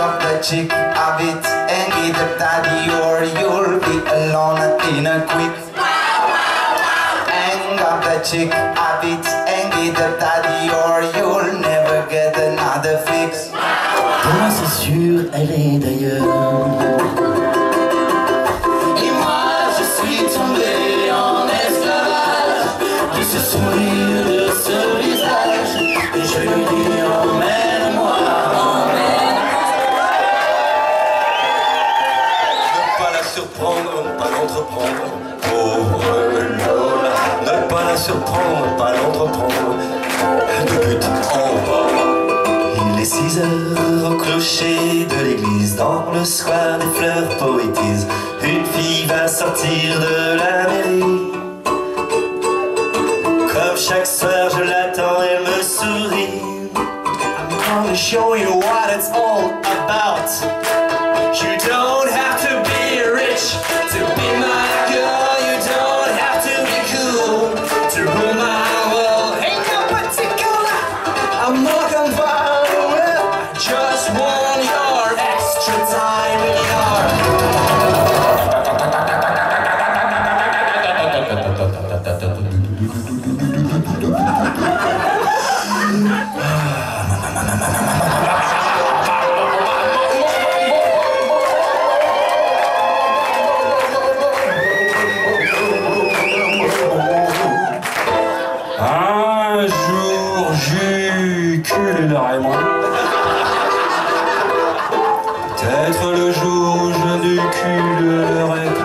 got the chick of it and get the daddy, or you'll be alone in a quick. And got the chick of it and get the daddy, or you'll never get another fix. Pour moi c'est sûr, elle est d'ailleurs. Et moi je suis tombé en esclavage de ce sourire, de ce visage. Et je lui dis emmène-moi, emmène-moi. Ne pas la surprendre, ne pas l'entreprendre. Pauvre Lola. Ne pas la surprendre, ne pas l'entreprendre. De but en bas. Il est 6 heures au clocher de l'église. Dans le square des fleurs poétises, une fille va sortir de la mairie. Comme chaque soir je l'attends, elle me sourit. I'm gonna show you what it's all about. You don't have to be rich to be my girl. You don't have to be cool to rule my world. Ain't no particular, I'm not confined. Just want your extra time in Un jour, j'ukulele Raymond. Peut-être le jour où je n'ukulerai pas.